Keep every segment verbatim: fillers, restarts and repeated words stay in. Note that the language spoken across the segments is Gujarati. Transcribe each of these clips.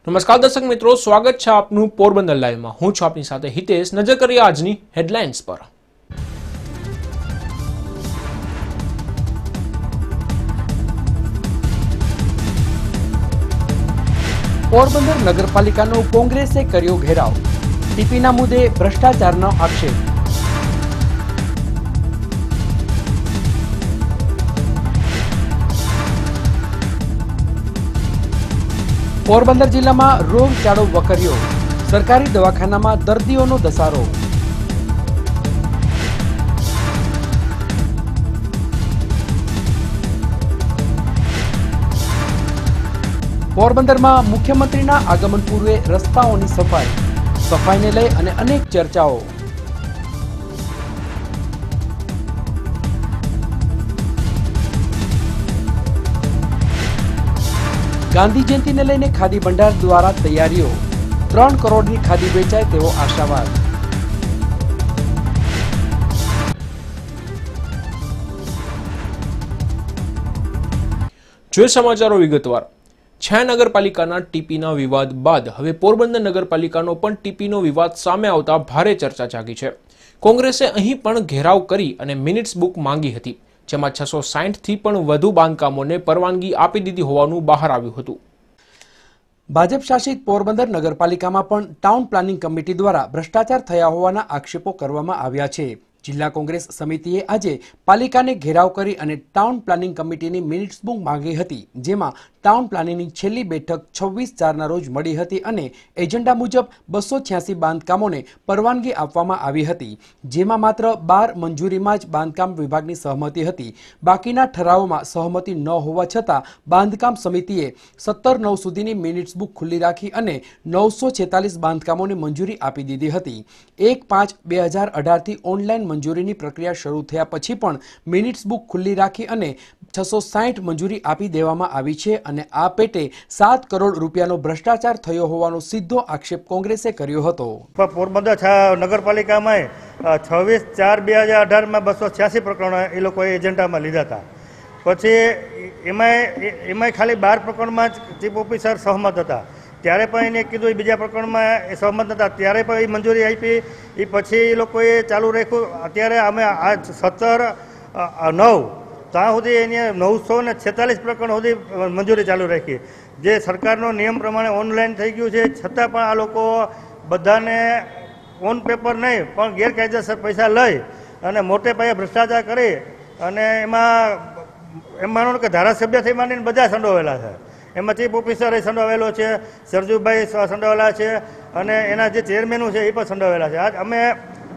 નમસ્કાર દર્શક મિત્રો, સ્વાગત છે આપનું પોરબંદર લાઈવમાં। હું છું આપની સાથે હિતેશ। નજર કરીએ આજની હેડલાઇન્સ પર। પોરબંદર નગરપાલિકાનો કોંગ્રેસે કર્યો ઘેરાવ, ટીપીના મુદ્દે ભ્રષ્ટાચારનો આક્ષેપ। પોરબંદર જિલ્લામાં રોગચાળો વકર્યો, સરકારી દવાખાનામાં દર્દીઓનો ધસારો। પોરબંદરમાં મુખ્યમંત્રીના આગમન પૂર્વે રસ્તાઓની સફાઈ, સફાઈને લઈ અને અનેક ચર્ચાઓ। ગાંધી જયંતિને લઈને ખાદી ભંડાર દ્વારા તૈયારીઓ, ત્રણ કરોડની ખાદી વેચાય તેવો આશાવાદ। જોઈએ સમાચારો વિગતવાર। છ નગરપાલિકાના ટીપીના વિવાદ બાદ હવે પોરબંદર નગરપાલિકાનો પણ ટીપીનો વિવાદ સામે આવતા ભારે ચર્ચા જાગી છે। કોંગ્રેસે અહીં પણ ઘેરાવ કરી અને મિનિટ્સ બુક માંગી હતી, જેમાં છસો સાઠ થી પણ વધુ બાંધકામોને પરવાનગી આપી દીધી હોવાનું બહાર આવ્યું હતું। ભાજપ શાસિત પોરબંદર નગરપાલિકામાં પણ ટાઉન પ્લાનિંગ કમિટી દ્વારા ભ્રષ્ટાચાર થયા હોવાના આક્ષેપો કરવામાં આવ્યા છે। જિલ્લા કોંગ્રેસ સમિતિએ આજે પાલિકાને ઘેરાવ કરી અને ટાઉન પ્લાનિંગ કમિટીની મિનિટ્સ બુક માંગી હતી, જેમાં ટાઉન પ્લાનિંગની છેલ્લી બેઠક છવ્વીસ ચારના રોજ મળી હતી અને એજન્ડા મુજબ બસો છ્યાસી બાંધકામોને પરવાનગી આપવામાં આવી હતી, જેમાં માત્ર બાર મંજૂરીમાં જ બાંધકામ વિભાગની સહમતિ હતી। બાકીના ઠરાવોમાં સહમતિ ન હોવા છતાં બાંધકામ સમિતિએ સત્તર નવ સુધીની મિનિટ્સ બુક ખુલ્લી રાખી અને નવસો છેતાલીસ બાંધકામોને મંજૂરી આપી દીધી હતી। એક પાંચ બે હજાર અઢારથી ઓનલાઈન મંજૂરીની પ્રક્રિયા શરૂ થયા પછી પણ મિનિટ્સ બુક ખુલ્લી રાખી અને છસો સાઠ મંજૂરી આપી દેવામાં આવી છે અને આ પેટે સાત કરોડ રૂપિયાનો ભ્રષ્ટાચાર થયો હોવાનો સીધો આક્ષેપ કોંગ્રેસે કર્યો હતો। પોરબંદર નગરપાલિકામાં છવ્વીસ ચાર બે હજાર અઢારમાં બસો છ્યાસી પ્રકરણો એ લોકોએ એજન્ડામાં લીધા હતા। પછી એમાંય એમાંય ખાલી બાર પ્રકરણમાં જ ચીફ ઓફિસર સહમત હતા, ત્યારે પણ એને કીધું એ બીજા પ્રકરણમાં એ સહમત હતા, ત્યારે પણ એ મંજૂરી આપી। એ પછી એ લોકોએ ચાલુ રાખ્યું। અત્યારે અમે આ સત્તર નવ ત્યાં સુધી એને નવસો ને છેતાલીસ પ્રકરણ સુધી મંજૂરી ચાલુ રાખી, જે સરકારનો નિયમ પ્રમાણે ઓનલાઈન થઈ ગયું છે, છતાં પણ આ લોકો બધાને ઓન પેપર નહીં પણ ગેરકાયદેસર પૈસા લઈ અને મોટે પાયે ભ્રષ્ટાચાર કરી અને એમાં એમ માનો કે ધારાસભ્યથી માંડીને બધા સંડોવેલા છે। એમાં ચીફ ઓફિસર એ સંડોવેલો છે, સરજુભાઈ સંડોવેલા છે અને એના જે ચેરમેનો છે એ પણ સંડોવેલા છે। આજ અમે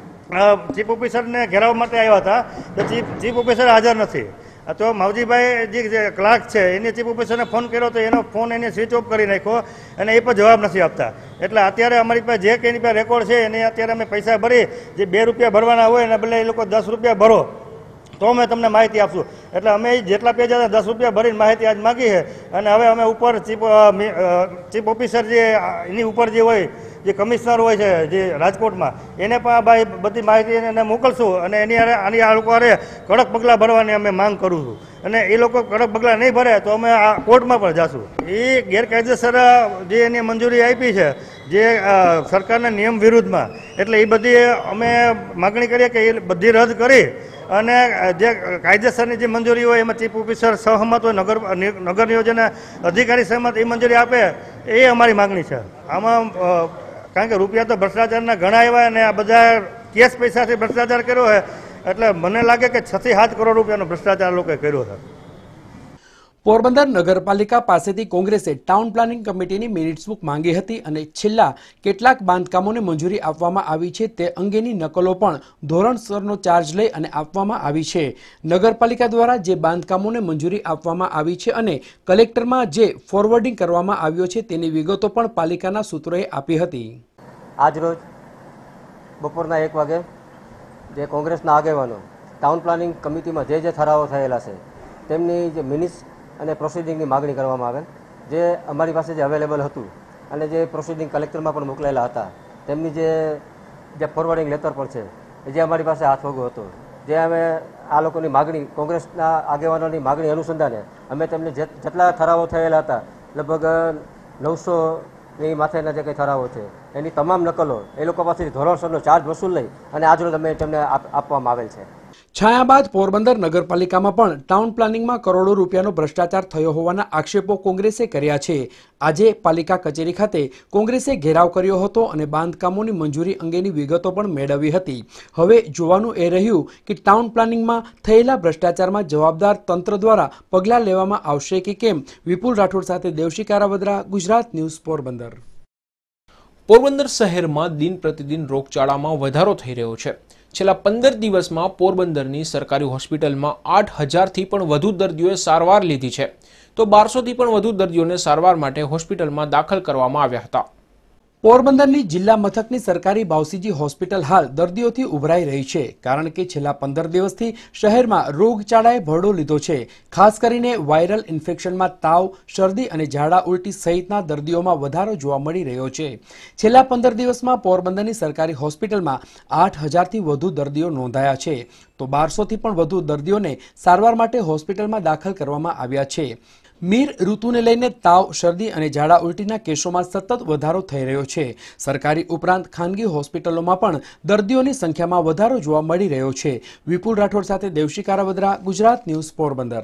ચીફ ઓફિસરને ઘેરાવ માટે આવ્યા હતા, તો ચીફ ચીફ ઓફિસર હાજર નથી। તો માવજીભાઈ જે ક્લાર્ક છે એને ચીફ ઓફિસરને ફોન કર્યો તો એનો ફોન એને સ્વિચ ઓફ કરી નાખ્યો અને એ પણ જવાબ નથી આપતા। એટલે અત્યારે અમારી પાસે જે કંઈ એની પાસે રેકોર્ડ છે એને અત્યારે અમે પૈસા ભરી, જે બે રૂપિયા ભરવાના હોય એના બદલે એ લોકો દસ રૂપિયા ભરો તો અમે તમને માહિતી આપશું। એટલે અમે જેટલા પેજ હતા દસ રૂપિયા ભરીને માહિતી આજ માગી છે અને હવે અમે ઉપર ચીફ ચીફ ઓફિસર જે એની ઉપર જે હોય, જે કમિશનર હોય છે જે રાજકોટમાં, એને પણ ભાઈ બધી માહિતી એને મોકલશું અને એની આની આ લોકો અરે કડક પગલાં ભરવાની અમે માંગ કરું છું અને એ લોકો કડક પગલાં નહીં ભરે તો અમે આ કોર્ટમાં પણ જશું। એ ગેરકાયદેસર જે એની મંજૂરી આપી છે જે સરકારના નિયમ વિરુદ્ધમાં, એટલે એ બધી અમે માગણી કરીએ કે એ બધી રદ કરી અને જે કાયદેસરની જે મંજૂરી હોય એમાં ચીફ ઓફિસર સહમત હોય, નગર નગર નિયોજન અધિકારી સહમત એ મંજૂરી આપે, એ અમારી માગણી છે। આમાં કારણ કે રૂપિયા તો ભ્રષ્ટાચારના ઘણા આવ્યા અને આ બધા કેશ પૈસાથી ભ્રષ્ટાચાર કર્યો છે, એટલે મને લાગે કે છ થી સાત કરોડ રૂપિયાનો ભ્રષ્ટાચાર લોકોએ કર્યો છે। પોરબંદર નગરપાલિકા પાસેથી કોંગ્રેસે ટાઉન પ્લાનિંગ કમિટીની મિનિટ્સ બુક માંગી હતી અને છેલ્લા કેટલાક બાંધકામોને મંજૂરી આપવામાં આવી છે તે અંગેની નકલો પણ ધોરણસરનો ચાર્જ લઈ અને આપવામાં આવી છે। નગરપાલિકા દ્વારા જે બાંધકામોને મંજૂરી આપવામાં આવી છે અને કલેક્ટરમાં જે ફોરવર્ડિંગ કરવામાં આવ્યો છે તેની વિગતો પણ પાલિકાના સૂત્રોએ આપી હતી। આજરોજ બપોરના એક વાગે જે કોંગ્રેસના આગેવાનો ટાઉન પ્લાનિંગ કમિટીમાં જે જે ઠરાવો થયેલા છે તેમની જે મિનિટ્સ અને પ્રોસિડિંગની માગણી કરવામાં આવેલ, જે અમારી પાસે જે અવેલેબલ હતું અને જે પ્રોસિડિંગ કલેક્ટરમાં પણ મોકલેલા હતા તેમની જે જે ફોરવર્ડિંગ લેટર પણ છે જે અમારી પાસે હાથવગો હતો, જે અમે આ લોકોની માગણી કોંગ્રેસના આગેવાનોની માગણી અનુસંધાને અમે તેમને જેટલા ઠરાવો થયેલા હતા લગભગ નવસો એ માથેના જે કંઈ ઠરાવો છે એની તમામ નકલો એ લોકો પાસેથી ધોરણસરનો ચાર્જ વસૂલ લઈ અને આજરોજ અમે તેમને આપવામાં આવેલ છે. છાયા બાદ પોરબંદર નગરપાલિકામાં પણ ટાઉન પ્લાનિંગમાં કરોડો રૂપિયાનો ભ્રષ્ટાચાર થયો હોવાના આક્ષેપો કોંગ્રેસે કર્યા છે. આજે પાલિકા કચેરી ખાતે કોંગ્રેસે ઘેરાવ કર્યો હતો અને બાંધકામોની મંજૂરી અંગેની વિગતો પણ મેળવી હતી. હવે જોવાનું એ રહ્યું કે ટાઉન પ્લાનિંગમાં થયેલા ભ્રષ્ટાચારમાં જવાબદાર તંત્ર દ્વારા પગલાં લેવામાં આવશે કે કેમ. વિપુલ રાઠોડ સાથે દેવશી કારાવદરા, ગુજરાત ન્યૂઝ, પોરબંદર. પોરબંદર શહેરમાં દિન પ્રતિદિન રોગચાળામાં વધારો થઈ રહ્યો છે. છેલ્લા પંદર દિવસમાં પોરબંદરની સરકારી હોસ્પિટલમાં આઠ હજારથી પણ વધુ દર્દીઓએ સારવાર લીધી છે, તો બારસોથી પણ વધુ દર્દીઓને સારવાર માટે હોસ્પિટલમાં દાખલ કરવામાં આવ્યા હતા. પોરબંદરની જિલ્લા મથકની સરકારી બાવસીજી હોસ્પિટલ હાલ દર્દીઓથી ઉભરાઈ રહી છે, કારણ કે છેલ્લા પંદર દિવસથી શહેરમાં રોગચાળાએ ભરડો લીધો છે. ખાસ કરીને વાયરલ ઇન્ફેક્શનમાં તાવ, શરદી અને ઝાડા ઉલટી સહિતના દર્દીઓમાં વધારો જોવા મળી રહ્યો છે. છેલ્લા પંદર દિવસમાં પોરબંદરની સરકારી હોસ્પિટલમાં આઠ હજારથી વધુ દર્દીઓ નોંધાયા છે, તો બારસોથી પણ વધુ દર્દીઓને સારવાર માટે હોસ્પિટલમાં દાખલ કરવામાં આવ્યા છે. મીર ઋતુને લઈને તાવ, શરદી અને ઝાડા ઉલટીના કેસોમાં સતત વધારો થઈ રહ્યો છે. સરકારી ઉપરાંત ખાનગી હોસ્પિટલોમાં પણ દર્દીઓની સંખ્યામાં વધારો જોવા મળી રહ્યો છે. વિપુલ રાઠોડ સાથે દેવશી કારાવદરા, ગુજરાત ન્યૂઝ, પોરબંદર.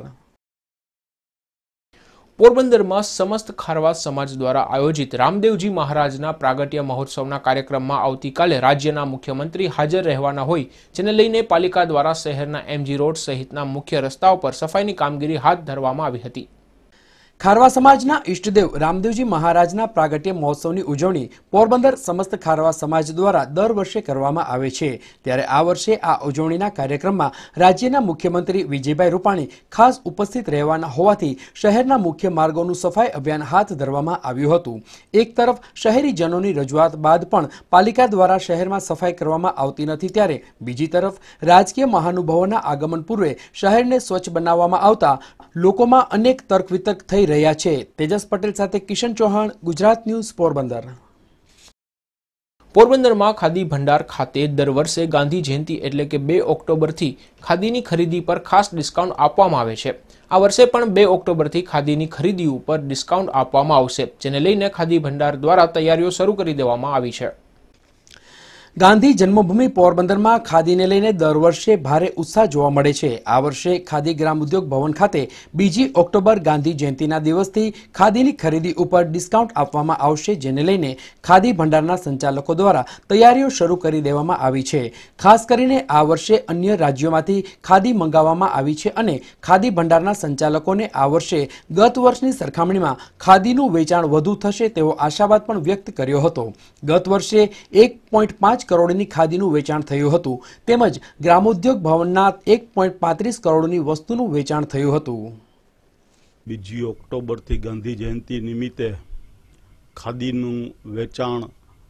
પોરબંદરમાં સમસ્ત ખારવા સમાજ દ્વારા આયોજિત રામદેવજી મહારાજના પ્રાગટ્ય મહોત્સવના કાર્યક્રમમાં આવતીકાલે રાજ્યના મુખ્યમંત્રી હાજર રહેવાના હોય, જેને લઈને પાલિકા દ્વારા શહેરના એમજી રોડ સહિતના મુખ્ય રસ્તાઓ પર સફાઈની કામગીરી હાથ ધરવામાં આવી હતી. ખારવા સમાજના ઈષ્ટદેવ રામદેવજી મહારાજના પ્રાગટ્ય મહોત્સવની ઉજવણી પોરબંદર સમસ્ત ખારવા સમાજ દ્વારા દર વર્ષે કરવામાં આવે છે. ત્યારે આ વર્ષે આ ઉજવણીના કાર્યક્રમમાં રાજ્યના મુખ્યમંત્રી વિજયભાઈ રૂપાણી ખાસ ઉપસ્થિત રહેવાના હોવાથી શહેરના મુખ્ય માર્ગોનું સફાઈ અભિયાન હાથ ધરવામાં આવ્યું હતું. એક તરફ શહેરીજનોની રજૂઆત બાદ પણ પાલિકા દ્વારા શહેરમાં સફાઈ કરવામાં આવતી નથી, ત્યારે બીજી તરફ રાજકીય મહાનુભાવોના આગમન પૂર્વે શહેરને સ્વચ્છ બનાવવામાં આવતા લોકોમાં અનેક તર્ક વિતર્ક થઈ રહ્યા છે. તેજસ પટેલ સાથે કિશન ચૌહાણ, ગુજરાત ન્યૂઝ, પોરબંદર. પોરબંદરમાં ખાદી ભંડાર ખાતે દર વર્ષે ગાંધી જયંતિ એટલે કે બે ઓક્ટોબરથી ખાદીની ખરીદી પર ખાસ ડિસ્કાઉન્ટ આપવામાં આવે છે. આ વર્ષે પણ બે ઓક્ટોબરથી ખાદીની ખરીદી ઉપર ડિસ્કાઉન્ટ આપવામાં આવશે, જેને લઈને ખાદી ભંડાર દ્વારા તૈયારીઓ શરૂ કરી દેવામાં આવી છે. ગાંધી જન્મભૂમિ પોરબંદરમાં ખાદીને લઈને દર વર્ષે ભારે ઉત્સાહ જોવા મળે છે. આ વર્ષે ખાદી ગ્રામ ઉદ્યોગ ભવન ખાતે બીજી ઓક્ટોબર ગાંધી જયંતિના દિવસથી ખાદીની ખરીદી ઉપર ડિસ્કાઉન્ટ આપવામાં આવશે, જેને લઈને ખાદી ભંડારના સંચાલકો દ્વારા તૈયારીઓ શરૂ કરી દેવામાં આવી છે. ખાસ કરીને આ વર્ષે અન્ય રાજ્યોમાંથી ખાદી મંગાવવામાં આવી છે અને ખાદી ભંડારના સંચાલકોને આ વર્ષે ગત વર્ષની સરખામણીમાં ખાદીનું વેચાણ વધુ થશે તેવો આશાવાદ પણ વ્યક્ત કર્યો હતો. ગત વર્ષે એક પોઈન્ટ પાંચ કરોડની ખાદીનું વેચાણ થયું હતું, તેમજ ગ્રામોદ્યોગ ભવનના એક પોઈન્ટ પાંત્રીસ કરોડની વસ્તુનું વેચાણ થયું હતું. બીજી ઓક્ટોબરથી ગાંધી જયંતિ નિમિત્તે ખાદીનું વેચાણ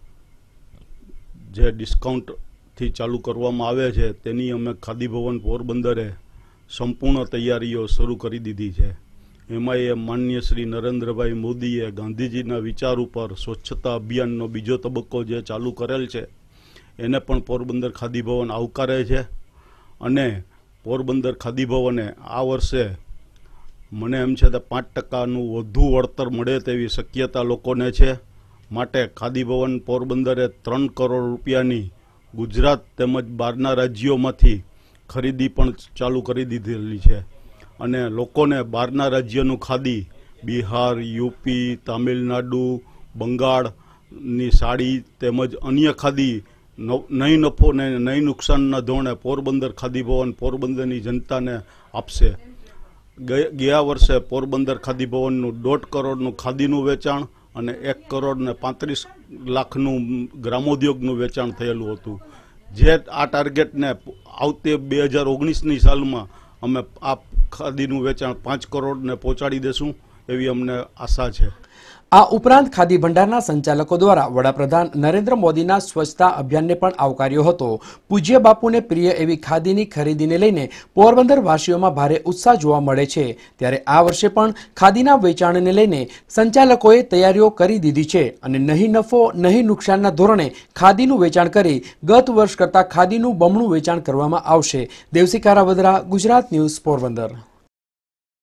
જે ડિસ્કાઉન્ટથી ચાલુ કરવામાં આવે છે, તેની અમે ખાદી ભવન પોરબંદરે સંપૂર્ણ તૈયારીઓ શરૂ કરી દીધી છે. એમાં એ માનનીય શ્રી નરેન્દ્રભાઈ મોદીએ ગાંધીજીના વિચાર ઉપર સ્વચ્છતા અભિયાનનો બીજો તબક્કો જે ચાલુ કરેલ છે, એને પણ પોરબંદર ખાદી ભવન આવકારે છે. અને પોરબંદર ખાદી ભવને આ વર્ષે મને એમ છે કે પાંચ ટકાનું વધુ વળતર મળે તેવી શક્યતા લોકોને છે. માટે ખાદી ભવન પોરબંદરે ત્રણ કરોડ રૂપિયાની ગુજરાત તેમજ બહારના રાજ્યોમાંથી ખરીદી પણ ચાલુ કરી દીધેલી છે. અને લોકોને બહારના રાજ્યનું ખાદી, બિહાર, યુપી, તામિલનાડુ, બંગાળની સાડી તેમજ અન્ય ખાદી નહીં નફો ને નહીં નુકસાનના ધોરણે પોરબંદર ખાદી ભવન પોરબંદરની જનતાને આપશે. ગયા વર્ષે પોરબંદર ખાદી ભવનનું દોઢ કરોડનું ખાદીનું વેચાણ અને એક કરોડ ને પાંત્રીસ લાખનું ગ્રામોદ્યોગનું વેચાણ થયેલું હતું. જે આ ટાર્ગેટને આવતી બે હજાર ઓગણીસની સાલમાં અમે આ ખાદીનું વેચાણ પાંચ કરોડને પહોંચાડી દેશું એવી અમને આશા છે. આ ઉપરાંત ખાદી ભંડારના સંચાલકો દ્વારા વડાપ્રધાન નરેન્દ્ર મોદીના સ્વચ્છતા અભિયાનને પણ આવકાર્યો હતો. પૂજ્ય બાપુને પ્રિય એવી ખાદીની ખરીદીને લઈને પોરબંદર વાસીઓમાં ભારે ઉત્સાહ જોવા મળે છે. ત્યારે આ વર્ષે પણ ખાદીના વેચાણને લઈને સંચાલકોએ તૈયારીઓ કરી દીધી છે અને નહીં નફો નહીં નુકસાનના ધોરણે ખાદીનું વેચાણ કરી ગત વર્ષ કરતાં ખાદીનું બમણું વેચાણ કરવામાં આવશે. દેવસી કારાવદરા, ગુજરાત ન્યૂઝ, પોરબંદર.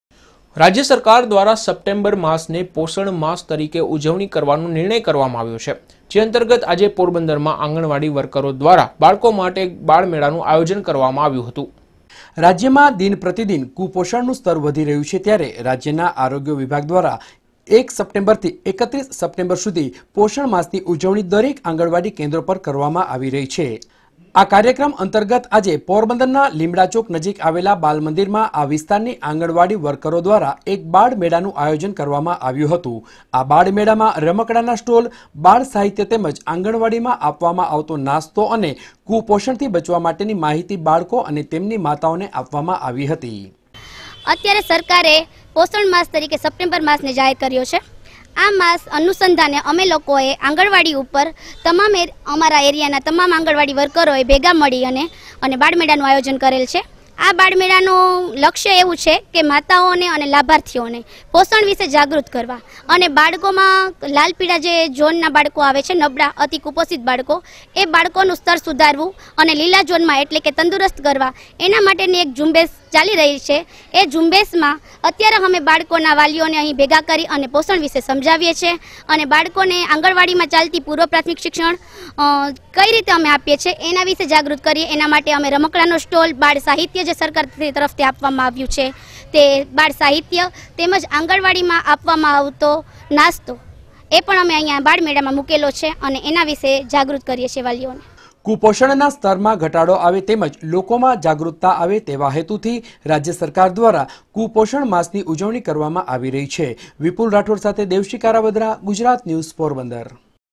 રાજ્ય સરકાર દ્વારા સપ્ટેમ્બર માસને પોષણ માસ તરીકે ઉજવણી કરવાનો નિર્ણય કરવામાં આવ્યો છે, જે અંતર્ગત આજે પોરબંદરમાં આંગણવાડી વર્કરો દ્વારા બાળકો માટે બાળમેળાનું આયોજન કરવામાં આવ્યું હતું. રાજ્યમાં દિન પ્રતિદિન કુપોષણનું સ્તર વધી રહ્યું છે, ત્યારે રાજ્યના આરોગ્ય વિભાગ દ્વારા એક સપ્ટેમ્બરથી એકત્રીસ સપ્ટેમ્બર સુધી પોષણ માસની ઉજવણી દરેક આંગણવાડી કેન્દ્રો પર કરવામાં આવી રહી છે. આ કાર્યક્રમ અંતર્ગત આજે પોરબંદરના લીમડા ચોક નજીક આવેલા બાલ મંદિરમાં આ વિસ્તારની આંગણવાડી વર્કરો દ્વારા એક બાળ મેળાનું આયોજન કરવામાં આવ્યું હતું. આ બાળ મેળામાં રમકડાના સ્ટોલ, બાળ સાહિત્ય તેમજ આંગણવાડીમાં આપવામાં આવતો નાસ્તો અને કુપોષણથી બચવા માટેની માહિતી બાળકો અને તેમની માતાઓને આપવામાં આવી હતી. અત્યારે સરકારે પોષણ માસ તરીકે સપ્ટેમ્બર માસને જાહેર કર્યો છે. આ માસ અનુસંધાને અમે લોકોએ આંગણવાડી ઉપર તમામ અમારા એરિયાના તમામ આંગણવાડી વર્કરોએ ભેગા મળી અને અને બાળમેળાનું આયોજન કરેલ છે. આ બાળમેળાનું લક્ષ્ય એવું છે કે માતાઓને અને લાભાર્થીઓને પોષણ વિશે જાગૃત કરવા અને બાળકોમાં લાલ પીળા જે ઝોનના બાળકો આવે છે, નબળા અતિ કુપોષિત બાળકો, એ બાળકોનું સ્તર સુધારવું અને લીલા ઝોનમાં એટલે કે તંદુરસ્ત કરવા એના માટેની એક ઝુંબેશ ચાલી રહી છે. એ ઝુંબેશમાં અત્યારે અમે બાળકોના વાલીઓને અહીં ભેગા કરી અને પોષણ વિશે સમજાવીએ છીએ અને બાળકોને આંગણવાડીમાં ચાલતી પૂર્વ પ્રાથમિક શિક્ષણ કઈ રીતે અમે આપીએ છીએ એના વિશે જાગૃત કરીએ. એના માટે અમે રમકડાનો સ્ટોલ, બાળ સાહિત્ય જે સરકાર તરફથી આપવામાં આવ્યું છે તે બાળ સાહિત્ય તેમજ આંગણવાડીમાં આપવામાં આવતો નાસ્તો એ પણ અમે અહીંયા બાળ મેળામાં મૂકેલો છે અને એના વિશે જાગૃત કરીએ છીએ વાલીઓને. કુપોષણના સ્તરમાં ઘટાડો આવે તેમજ લોકોમાં જાગૃતતા આવે તેવા હેતુથી રાજ્ય સરકાર દ્વારા કુપોષણ માસની ઉજવણી કરવામાં આવી રહી છે. વિપુલ રાઠોડ સાથે દેવશી કારાવદરા, ગુજરાત ન્યૂઝ, પોરબંદર.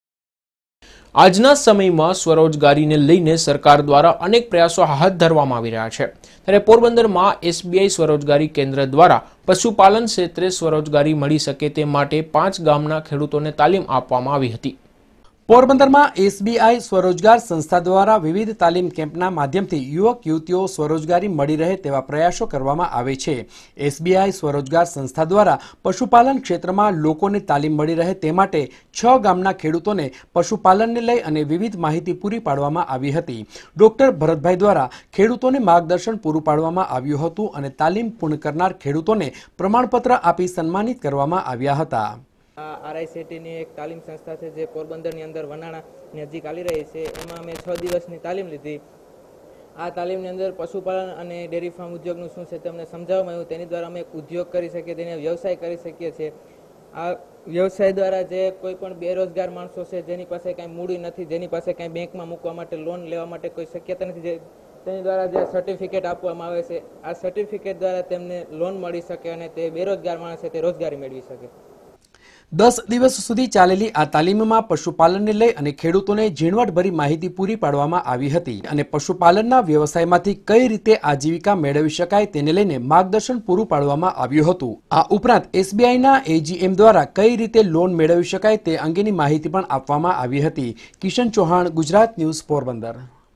આજના સમયમાં સ્વરોજગારીને લઈને સરકાર દ્વારા અનેક પ્રયાસો હાથ ધરવામાં આવી રહ્યા છે, ત્યારે પોરબંદરમાં એસબીઆઈ સ્વરોજગારી કેન્દ્ર દ્વારા પશુપાલન ક્ષેત્રે સ્વરોજગારી મળી શકે તે માટે પાંચ ગામના ખેડૂતોને તાલીમ આપવામાં આવી હતી. પોરબંદરમાં એસબીઆઈ સ્વરોજગાર સંસ્થા દ્વારા વિવિધ તાલીમ કેમ્પના માધ્યમથી યુવક યુવતીઓ સ્વરોજગારી મળી રહે તેવા પ્રયાસો કરવામાં આવે છે. એસબીઆઈ સ્વરોજગાર સંસ્થા દ્વારા પશુપાલન ક્ષેત્રમાં લોકોને તાલીમ મળી રહે તે માટે છ ગામના ખેડૂતોને પશુપાલનને લઈ અને વિવિધ માહિતી પૂરી પાડવામાં આવી હતી. ડોક્ટર ભરતભાઈ દ્વારા ખેડૂતોને માર્ગદર્શન પૂરું પાડવામાં આવ્યું હતું અને તાલીમ પૂર્ણ કરનાર ખેડૂતોને પ્રમાણપત્ર આપી સન્માનિત કરવામાં આવ્યા હતા. આરઆઈસીટીની એક તાલીમ સંસ્થા છે જે પોરબંદરની અંદર વનાણાની નજીક ચાલી રહી છે. એમાં અમે છ દિવસની તાલીમ લીધી. આ તાલીમની અંદર પશુપાલન અને ડેરી ફાર્મ ઉદ્યોગનું શું છે તમને સમજાવવામાં આવ્યું. તેની દ્વારા અમે એક ઉદ્યોગ કરી શકીએ, તેને વ્યવસાય કરી શકીએ છીએ. આ વ્યવસાય દ્વારા જે કોઈ પણ બેરોજગાર માણસો છે, જેની પાસે કાંઈ મૂડી નથી, જેની પાસે કાંઈ બેંકમાં મૂકવા માટે લોન લેવા માટે કોઈ શક્યતા નથી, જે તેની દ્વારા જે સર્ટિફિકેટ આપવામાં આવે છે, આ સર્ટિફિકેટ દ્વારા તેમને લોન મળી શકે અને તે બેરોજગાર માણસ છે તે રોજગારી મેળવી શકે. દસ દિવસ સુધી ચાલેલી આ તાલીમમાં પશુપાલનને લઈ અને ખેડૂતોને ઝીણવટભરી માહિતી પૂરી પાડવામાં આવી હતી અને પશુપાલનના વ્યવસાયમાંથી કઈ રીતે આજીવિકા મેળવી શકાય તેને લઈને માર્ગદર્શન પૂરું પાડવામાં આવ્યું હતું. આ ઉપરાંત એસબીઆઈના એજીએમ દ્વારા કઈ રીતે લોન મેળવી શકાય તે અંગેની માહિતી પણ આપવામાં આવી હતી. Kishan Chauhan, Gujarat news, Porbandar.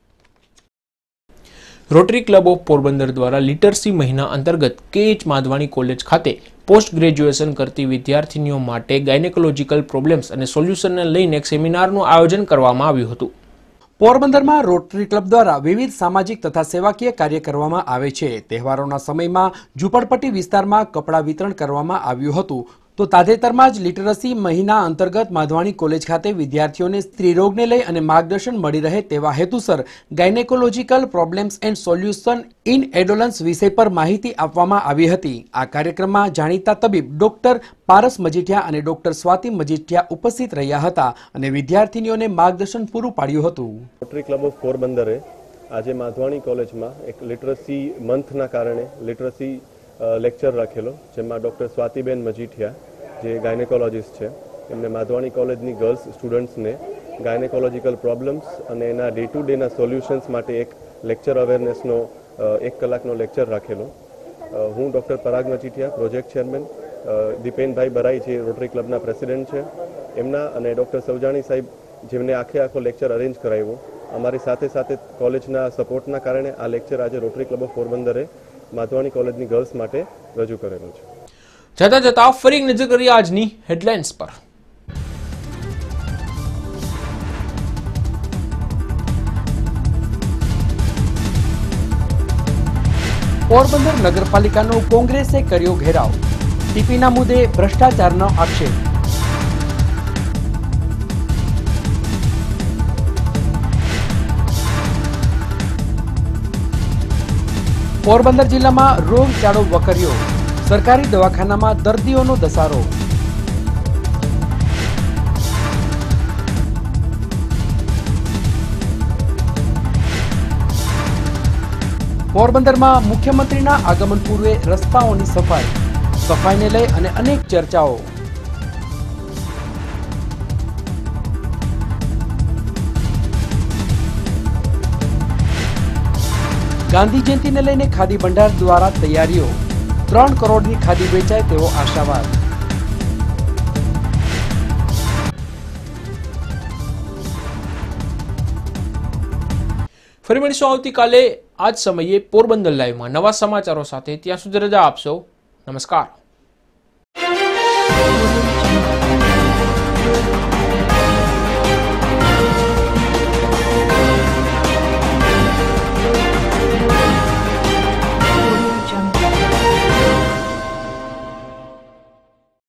Rotary club of Porbandar દ્વારા લિટરસી મહિના અંતર્ગત કેએચ માધવાણી કોલેજ ખાતે પોસ્ટ ગ્રેજ્યુએશન કરતી વિદ્યાર્થીનીઓ માટે ગાયનેકોલોજીકલ પ્રોબ્લેમ્સ અને સોલ્યુશનને લઈને એક સેમિનારનું આયોજન કરવામાં આવ્યું હતું. પોરબંદરમાં રોટરી ક્લબ દ્વારા વિવિધ સામાજિક તથા સેવાકીય કાર્ય કરવામાં આવે છે. તહેવારોના સમયમાં ઝૂંપડપટ્ટી વિસ્તારમાં કપડાં વિતરણ કરવામાં આવ્યું હતું. તો તાજેતરમાં જ લિટરસી મહિના અંતર્ગત માધવાણી કોલેજ ખાતે વિદ્યાર્થીઓને સ્ત્રીરોગને લઈ અને માર્ગદર્શન મળી રહે તેવા હેતુસર gynaecological problems and solution in adolescence વિષય પર માહિતી આપવામાં આવી હતી. આ કાર્યક્રમમાં જાણીતા તબીબ ડોક્ટર પારસ મજીઠિયા અને ડોક્ટર સ્વાતિ મજીઠિયા ઉપસ્થિત રહ્યા હતા અને વિદ્યાર્થીનીઓને માર્ગદર્શન પૂરું પાડ્યું હતું. રોટરી ક્લબ ઓફ પોરબંદરે આજે માધવાણી કોલેજમાં એક લિટરસી મંથના કારણે લિટરસી લેક્ચર રાખેલો, જેમાં ડૉક્ટર સ્વાતિબેન મજીઠિયા જે ગાયનેકોલોજીસ્ટ છે એમને માધવાણી કોલેજની ગર્લ્સ સ્ટુડન્ટ્સને ગાયનેકોલોજીકલ પ્રોબ્લેમ્સ અને એના ડે ટુ ડેના સોલ્યુશન્સ માટે એક લેક્ચર અવેરનેસનો એક કલાકનો લેક્ચર રાખેલો. હું doctor Parag Majithia, project chairman, Dipenbhai Barai જે રોટરી ક્લબના પ્રેસિડેન્ટ છે એમના, અને ડૉક્ટર સૌજાણી સાહેબ જેમને આખે આખો લેક્ચર અરેન્જ કરાવ્યો, અમારી સાથે સાથે કોલેજના સપોર્ટના કારણે આ લેક્ચર આજે રોટરી ક્લબ ઓફ પોરબંદરે માધવાણી કોલેજની ગર્લ્સ માટે રજૂ કરેલો છે. જતા જતા ફરી એક નજર કરીએ આજની હેડલાઇન્સ પર. પોરબંદર નગરપાલિકાનો કોંગ્રેસે કર્યો ઘેરાવ. ટીપીના મુદ્દે ભ્રષ્ટાચારનો આક્ષેપ. પોરબંદર જિલ્લામાં રોગચાળો વકર્યો. સરકારી દવાખાનામાં દર્દીઓનો ધસારો. પોરબંદરમાં મુખ્યમંત્રીના આગમન પૂર્વે રસ્તાઓની સફાઈ. સફાઈને લઈ અને અનેક ચર્ચાઓ. ગાંધી જયંતિને લઈને ખાદી ભંડાર દ્વારા તૈયારીઓ. ત્રણ કરોડની ખાદી વેચાય તેવો આશાવાદ. ફરી મળીશું આવતીકાલે આ જ સમયે પોરબંદર લાઈવમાં નવા સમાચારો સાથે. ત્યાં સુધી રજા આપશો. નમસ્કાર.